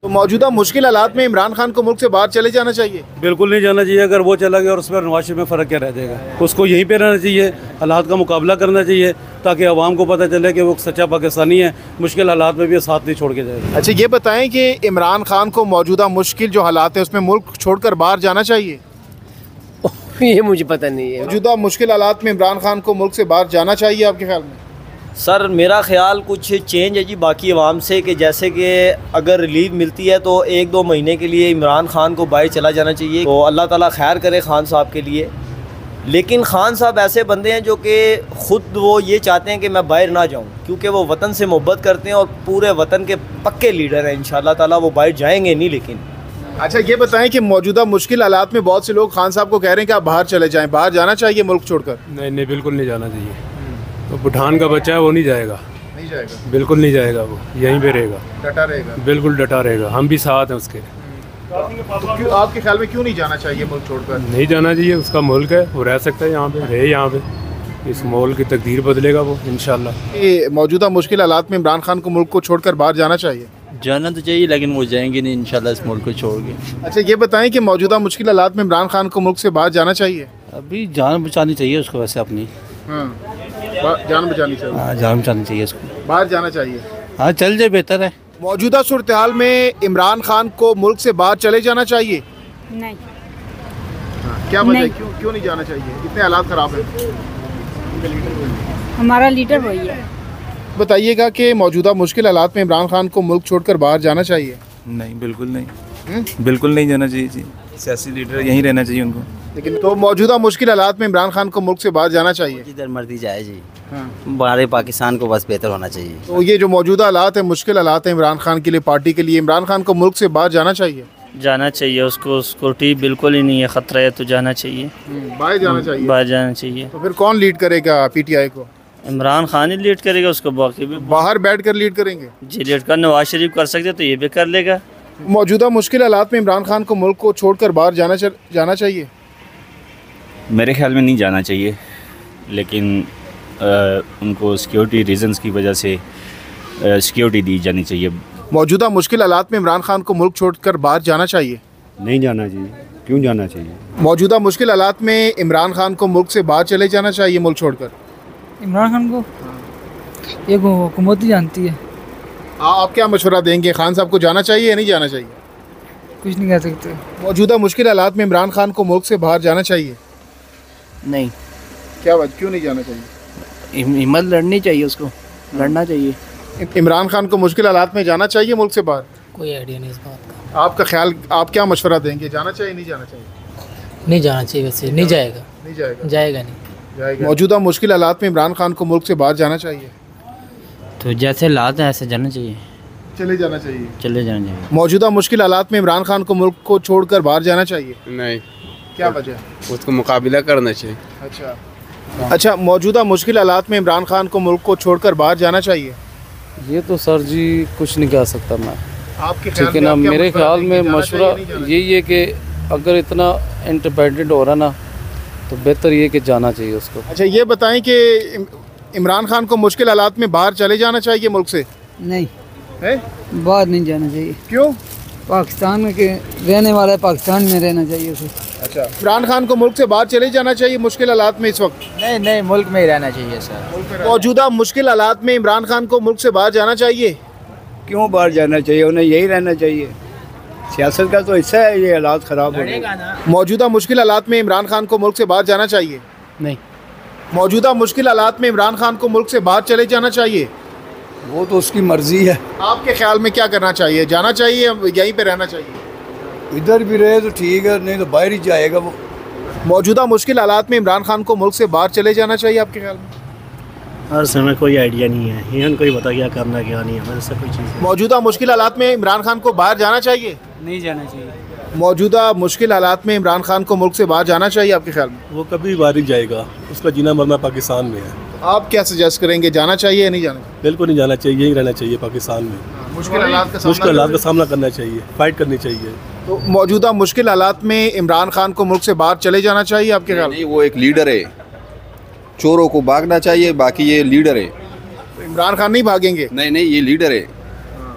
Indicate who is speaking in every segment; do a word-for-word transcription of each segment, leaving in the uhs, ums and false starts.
Speaker 1: तो मौजूदा मुश्किल हालात में इमरान खान को मुल्क से बाहर चले जाना चाहिए?
Speaker 2: बिल्कुल नहीं जाना चाहिए। अगर वो चला गया और उस पर नवाज शरीफ में फ़र्क क्या रह जाएगा? उसको यहीं पे रहना चाहिए, हालात का मुकाबला करना चाहिए ताकि आवाम को पता चले कि वो सच्चा पाकिस्तानी है, मुश्किल हालात में भी साथ नहीं छोड़ के जाएगा।
Speaker 1: अच्छा ये बताएं कि इमरान खान को मौजूदा मुश्किल जो हालात है उसमें मुल्क छोड़कर बाहर जाना चाहिए?
Speaker 3: ये मुझे पता नहीं है।
Speaker 1: मौजूदा मुश्किल हालात में इमरान खान को मुल्क से बाहर जाना चाहिए आपके ख्याल में?
Speaker 4: सर मेरा ख्याल कुछ चेंज है जी बाकी अवाम से, कि जैसे कि अगर रिलीफ मिलती है तो एक दो महीने के लिए इमरान खान को बाहर चला जाना चाहिए। तो अल्लाह ताला खैर करे खान साहब के लिए। लेकिन खान साहब ऐसे बंदे हैं जो कि ख़ुद वो ये चाहते हैं कि मैं बाहर ना जाऊं, क्योंकि वो वतन से मोहब्बत करते हैं और पूरे वतन के पक्के लीडर हैं। इंशाअल्लाह ताला वो बाहर जाएंगे नहीं। लेकिन
Speaker 1: अच्छा ये बताएं कि मौजूदा मुश्किल हालात में बहुत से लोग खान साहब को कह रहे हैं कि आप बाहर चले जाएं, बाहर जाना चाहिए मुल्क छोड़कर?
Speaker 2: नहीं नहीं, बिल्कुल नहीं जाना चाहिए। तो पठान का बच्चा है वो नहीं जाएगा,
Speaker 1: नहीं जाएगा,
Speaker 2: बिल्कुल नहीं जाएगा, वो यहीं पे रहेगा,
Speaker 1: डटा रहेगा,
Speaker 2: बिल्कुल डटा रहेगा। हम भी साथ हैं उसके।
Speaker 1: तो क्यों आपके ख्याल में क्यों नहीं जाना चाहिए मुल्क छोड़कर?
Speaker 2: नहीं जाना चाहिए, उसका मुल्क है, वो रह सकता है यहाँ पे, रहे यहाँ पे। इस मुल्क की तकदीर बदलेगा वो इंशाल्लाह।
Speaker 1: ये मौजूदा मुश्किल हालात में इमरान खान को मुल्क को छोड़कर बाहर जाना चाहिए?
Speaker 5: जाना तो चाहिए, लेकिन वो जाएंगे नहीं इंशाल्लाह इस मुल्क को छोड़ के।
Speaker 1: अच्छा ये बताएं कि मौजूदा मुश्किल हालात में इमरान खान को मुल्क से बाहर जाना चाहिए?
Speaker 5: अभी जान बचानी चाहिए उसको, वैसे अपनी
Speaker 1: हाँ जान बचानी चाहिए।
Speaker 5: हाँ जान बचानी चाहिए उसको,
Speaker 1: बाहर जाना चाहिए।
Speaker 5: हाँ चल जाए, बेहतर है।
Speaker 1: मौजूदा सूरत हाल में इमरान खान को मुल्क से बाहर चले जाना चाहिए?
Speaker 6: नहीं।
Speaker 1: हाँ, क्या वजह, क्यों क्यों नहीं जाना चाहिए? इतने हालात ख़राब हैं।
Speaker 6: हमारा लीडर वही है।
Speaker 1: बताइएगा कि मौजूदा मुश्किल हालात में इमरान खान को मुल्क छोड़कर बाहर जाना चाहिए?
Speaker 7: नहीं, बिल्कुल नहीं, बिल्कुल नहीं जाना चाहिए जी। सियासी लीडर यहीं रहना चाहिए उनको।
Speaker 1: लेकिन तो मौजूदा मुश्किल हालात में इमरान खान को मुल्क से बाहर जाना चाहिए?
Speaker 8: जिधर मर्जी जाए जी,
Speaker 1: हाँ।
Speaker 8: बाहर पाकिस्तान को बस बेहतर होना चाहिए।
Speaker 1: तो ये जो मौजूदा हालात है, मुश्किल हालात है इमरान खान के लिए, पार्टी के लिए, इमरान खान को मुल्क से बाहर जाना चाहिए?
Speaker 9: जाना चाहिए उसको, सिक्योरिटी बिल्कुल ही नहीं है, ख़तरा है तो जाना चाहिए,
Speaker 1: बाहर जाना चाहिए,
Speaker 9: बाहर जाना चाहिए।
Speaker 1: तो फिर कौन लीड करेगा पीटीआई को?
Speaker 9: इमरान खान ही लीड करेगा उसको, बाकी भी
Speaker 1: बाहर बैठ कर लीड करेंगे
Speaker 9: जी। लीड कर नवाज शरीफ कर सकते तो ये भी कर लेगा।
Speaker 1: मौजूदा मुश्किल हालात में इमरान खान को मुल्क को छोड़कर बाहर जाना चल, जाना चाहिए?
Speaker 10: मेरे ख्याल में नहीं जाना चाहिए, लेकिन आ, उनको सिक्योरिटी रीजंस की वजह से सिक्योरिटी दी जानी चाहिए।
Speaker 1: मौजूदा मुश्किल हालात में इमरान खान को मुल्क छोड़कर बाहर जाना चाहिए?
Speaker 2: नहीं जाना चाहिए। क्यों जाना चाहिए?
Speaker 1: मौजूदा मुश्किल हालात में इमरान खान को मुल्क से बाहर चले जाना चाहिए मुल्क छोड़कर?
Speaker 11: इमरान खान को ये हुकूमत ही जानती है।
Speaker 1: आ, आप क्या मशवरा देंगे, खान साहब को जाना चाहिए या नहीं जाना चाहिए?
Speaker 11: कुछ नहीं कह सकते।
Speaker 1: मौजूदा मुश्किल हालात में इमरान खान को मुल्क से बाहर जाना चाहिए?
Speaker 8: नहीं।
Speaker 1: क्या बात, क्यों नहीं जाना चाहिए?
Speaker 8: हिम्मत लड़नी चाहिए, उसको लड़ना चाहिए।
Speaker 1: इमरान खान को मुश्किल हालात में जाना चाहिए मुल्क से बाहर?
Speaker 11: कोई आइडिया नहीं इस बात का।
Speaker 1: आपका ख्याल, आप क्या मशवरा देंगे, जाना चाहिए नहीं जाना चाहिए?
Speaker 11: नहीं जाना चाहिए, वैसे नहीं जाएगा।
Speaker 1: नहीं जाएगा?
Speaker 11: जाएगा नहीं,
Speaker 1: जाएगा। मौजूदा मुश्किल हालात में इमरान खान को मुल्क से बाहर जाना चाहिए?
Speaker 5: तो जैसे हालात हैं ऐसे जाना चाहिए,
Speaker 1: चले जाना चाहिए,
Speaker 5: चले जाना चाहिए।
Speaker 1: मौजूदा मुश्किल हालात में इमरान खान को मुल्क को छोड़कर बाहर जाना चाहिए?
Speaker 2: नहीं।
Speaker 1: क्या वजह?
Speaker 2: उसको मुकाबला करना चाहिए।
Speaker 1: अच्छा अच्छा मौजूदा मुश्किल हालात में इमरान खान को मुल्क को छोड़कर बाहर जाना चाहिए?
Speaker 12: ये तो सर जी कुछ नहीं कह सकता मैं,
Speaker 1: आपके
Speaker 12: ठीक है ना। मेरे ख्याल में मशवरा यही है कि अगर इतना इंडिपेंडेंट हो रहा ना तो बेहतर ये कि जाना चाहिए उसको।
Speaker 1: अच्छा ये बताएं कि इमरान खान को मुश्किल हालात में बाहर चले जाना चाहिए मुल्क से?
Speaker 11: नहीं
Speaker 1: है,
Speaker 11: बाहर नहीं जाना चाहिए।
Speaker 1: क्यों?
Speaker 11: पाकिस्तान में के रहने वाला है, पाकिस्तान में रहना चाहिए उसे।
Speaker 1: अच्छा, इमरान खान को मुल्क से बाहर चले जाना चाहिए मुश्किल हालात में इस वक्त?
Speaker 8: नहीं नहीं, मुल्क में ही रहना चाहिए सर।
Speaker 1: मौजूदा मुश्किल हालात में इमरान खान को मुल्क से बाहर जाना चाहिए?
Speaker 3: क्यों बाहर जाना चाहिए, उन्हें यही रहना चाहिए। सियासत का तो हिस्सा है, ये हालात ख़राब हो गए।
Speaker 1: मौजूदा मुश्किल हालात में इमरान खान को मुल्क से बाहर जाना चाहिए?
Speaker 11: नहीं।
Speaker 1: मौजूदा मुश्किल हालात में इमरान खान को मुल्क से बाहर चले जाना चाहिए?
Speaker 3: वो तो उसकी मर्जी है।
Speaker 1: आपके ख्याल में क्या करना चाहिए, जाना चाहिए या यहीं पे रहना चाहिए?
Speaker 3: इधर भी रहे तो ठीक है, नहीं तो बाहर ही जाएगा वो।
Speaker 1: मौजूदा मुश्किल हालात में इमरान खान को मुल्क से बाहर चले जाना चाहिए आपके ख्याल में?
Speaker 13: हर समय कोई आइडिया नहीं है, यहाँ कोई बता क्या करना क्या नहीं है, ऐसा कोई चीज़।
Speaker 1: मौजूदा मुश्किल हालात में इमरान खान को बाहर जाना चाहिए?
Speaker 11: नहीं जाना चाहिए।
Speaker 1: मौजूदा मुश्किल हालात में इमरान खान को मुल्क से बाहर जाना चाहिए आपके ख्याल में?
Speaker 2: वो कभी बाहर ही जाएगा, उसका जीना मरना पाकिस्तान में है।
Speaker 1: आप क्या सजेस्ट करेंगे, जाना चाहिए या नहीं जाना?
Speaker 2: बिल्कुल नहीं जाना चाहिए, यहीं रहना चाहिए पाकिस्तान में।
Speaker 1: मुश्किल हालात का
Speaker 2: मुश्किल हालात का सामना करना चाहिए, फाइट करनी चाहिए।
Speaker 1: तो मौजूदा मुश्किल हालात में इमरान खान को मुल्क से बाहर चले जाना चाहिए आपके ख्याल में?
Speaker 14: वो एक लीडर है, चोरों को भागना चाहिए, बाकी ये लीडर है।
Speaker 1: तो इमरान खान नहीं भागेंगे?
Speaker 14: नहीं नहीं, ये लीडर है,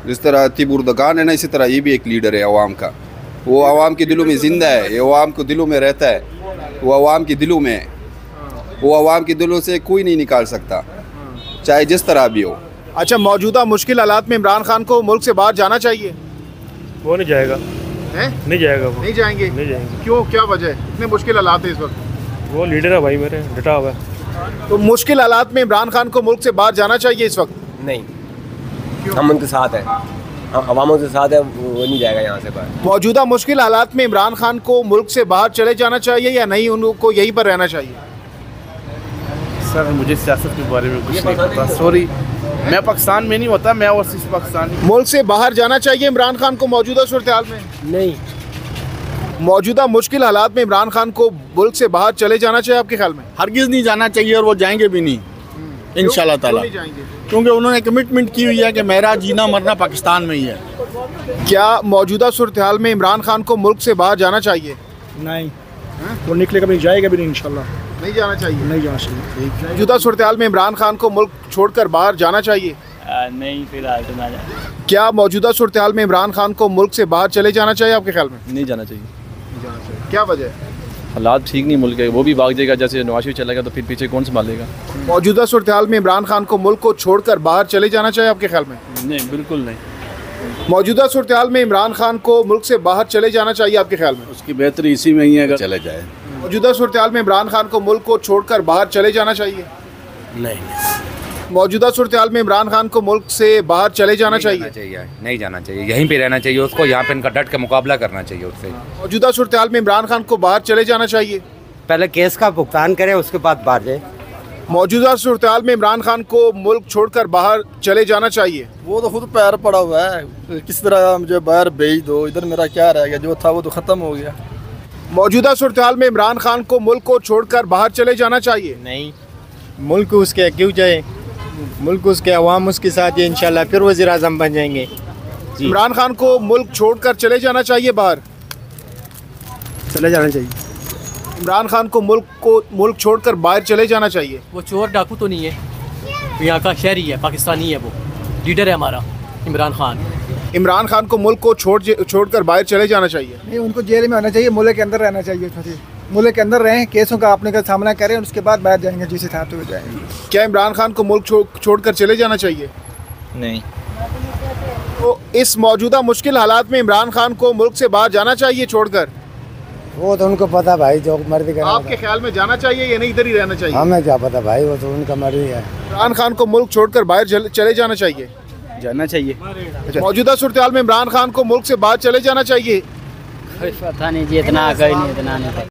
Speaker 14: जिस तरह तिबुर्दगान है ना, इसी तरह ये भी एक लीडर है अवाम का। वो अवाम के दिलों में ज़िंदा है, ये अवाम को दिलों में रहता है, वो अवाम के दिलों में है, वो अवाम के दिलों से कोई नहीं निकाल सकता, चाहे जिस तरह भी हो।
Speaker 1: अच्छा, मौजूदा मुश्किल हालात में इमरान खान को मुल्क से बाहर जाना चाहिए?
Speaker 6: वो नहीं जाएगा।
Speaker 1: हैं?
Speaker 6: नहीं जाएगा वो।
Speaker 1: नहीं जाएंगे?
Speaker 6: नहीं जाएंगे।
Speaker 1: क्यों, क्या वजह है? इतने मुश्किल हालात है इस वक्त?
Speaker 6: वो लीडर है भाई मेरे, डटा हुआ है।
Speaker 1: तो मुश्किल हालात में इमरान खान को मुल्क से बाहर जाना चाहिए इस वक्त?
Speaker 15: नहीं, हम उनके साथ हैं, हम अवामों के साथ है, वो नहीं जाएगा यहाँ से बाहर।
Speaker 1: मौजूदा मुश्किल हालात में इमरान खान को मुल्क से बाहर चले जाना चाहिए या नहीं, उनको यहीं पर रहना चाहिए?
Speaker 16: सर मुझे सियासत के बारे में कुछ नहीं पता, सॉरी, मैं पाकिस्तान में नहीं होता, मैं और सिर्फ पाकिस्तान।
Speaker 1: मुल्क से बाहर जाना चाहिए इमरान खान को मौजूदा सूरत हाल में?
Speaker 16: नहीं।
Speaker 1: मौजूदा मुश्किल हालात में इमरान खान को मुल्क से बाहर चले जाना चाहिए आपके ख्याल में?
Speaker 17: हरगिज़ नहीं जाना चाहिए और वो जाएंगे भी नहीं इंशाल्लाह ताला, क्योंकि उन्होंने कमिटमेंट की हुई है कि मेरा जीना मरना पाकिस्तान में ही है।
Speaker 1: क्या मौजूदा सूरत हाल में इमरान खान को मुल्क से बाहर जाना चाहिए?
Speaker 13: नहीं, वो निकलेगा भी नहीं, जाएगा भी नहीं इंशाल्लाह।
Speaker 1: नहीं जाना चाहिए?
Speaker 13: नहीं जाना चाहिए।
Speaker 1: मौजूदा सूरत हाल में इमरान खान को मुल्क छोड़कर बाहर जाना चाहिए?
Speaker 9: नहीं, फिलहाल तो ना जाए।
Speaker 1: क्या मौजूदा सूरत हाल में इमरान खान को मुल्क से बाहर चले जाना चाहिए आपके ख्याल में?
Speaker 18: नहीं जाना चाहिए।
Speaker 1: क्या वजह है?
Speaker 18: हालात ठीक नहीं मुल्क के, वो भी भाग जाएगा, जैसे नवाज शरीफ चलेगा तो फिर पीछे कौन संभालेगा।
Speaker 1: मौजूदा सूरत हाल में इमरान खान को मुल्क को छोड़कर बाहर चले जाना चाहिए आपके ख्याल में?
Speaker 18: नहीं, बिल्कुल नहीं।
Speaker 1: मौजूदा सूरत हाल में इमरान खान को मुल्क से बाहर चले जाना चाहिए आपके ख्याल में?
Speaker 2: उसकी बेहतरी इसी में ही है, अगर चले जाए।
Speaker 1: मौजूदा सूरत हाल में इमरान खान को मुल्क को छोड़कर बाहर चले जाना चाहिए?
Speaker 16: नहीं।
Speaker 1: मौजूदा सूरत हाल में इमरान खान को मुल्क से बाहर चले जाना चाहिए?
Speaker 19: चाहिए नहीं जाना चाहिए, यहीं पे रहना चाहिए उसको, यहाँ पे इनका डट के मुकाबला करना चाहिए उससे।
Speaker 1: मौजूदा सूरत हाल में इमरान खान को बाहर चले जाना चाहिए?
Speaker 20: पहले केस का भुगतान करे, उसके बाद बाहर जाए।
Speaker 1: मौजूदा सूरत हाल में इमरान खान को मुल्क छोड़कर बाहर चले जाना चाहिए?
Speaker 21: वो तो खुद पैर पड़ा हुआ है, किस तरह मुझे बाहर भेज दो, इधर मेरा क्या रह गया, जो था वो तो ख़त्म हो गया।
Speaker 1: मौजूदा सूरत हाल में इमरान खान को मुल्क को छोड़कर बाहर चले जाना चाहिए?
Speaker 22: नहीं, मुल्क उसके क्यों जाए, मुल्क उसके अवाम उसके साथ ही इंशाल्लाह फिर वज़ीर आज़म बन जाएंगे।
Speaker 1: इमरान खान को मुल्क छोड़कर चले जाना चाहिए बाहर?
Speaker 13: चले जाना चाहिए।
Speaker 1: इमरान खान को मुल्क को मुल्क छोड़कर बाहर चले जाना चाहिए।
Speaker 23: वो चोर डाकू तो नहीं है, यहाँ का शहरी है, पाकिस्तानी है, वो लीडर है हमारा इमरान खान।
Speaker 1: इमरान खान को मुल्क को छोड़ छोड़कर बाहर चले जाना चाहिए?
Speaker 24: नहीं, उनको जेल में होना चाहिए, मुल्क के अंदर रहना चाहिए, मुल्क के अंदर रहें, केसों का अपने का सामना करें, उसके बाद बाहर जाएंगे, जिस हिसाब से जाएंगे।
Speaker 1: क्या इमरान खान को मुल्क छो, छोड़कर चले जाना चाहिए?
Speaker 22: नहीं।
Speaker 1: तो इस मौजूदा मुश्किल हालात में इमरान खान को मुल्क से बाहर जाना चाहिए छोड़कर?
Speaker 22: वो तो उनको पता भाई, जो मर्जी करे।
Speaker 1: आपके ख्याल में जाना चाहिए या नहीं, इधर ही रहना चाहिए?
Speaker 22: हमें क्या पता भाई, वो तो उनका मर्जी है।
Speaker 1: इमरान खान को मुल्क छोड़कर बाहर चले जाना चाहिए?
Speaker 22: जाना चाहिए।
Speaker 1: मौजूदा सूरत हाल में इमरान खान को मुल्क से बाहर चले जाना चाहिए?
Speaker 9: पता नहीं जी, इतना आगे नहीं, इतना नहीं।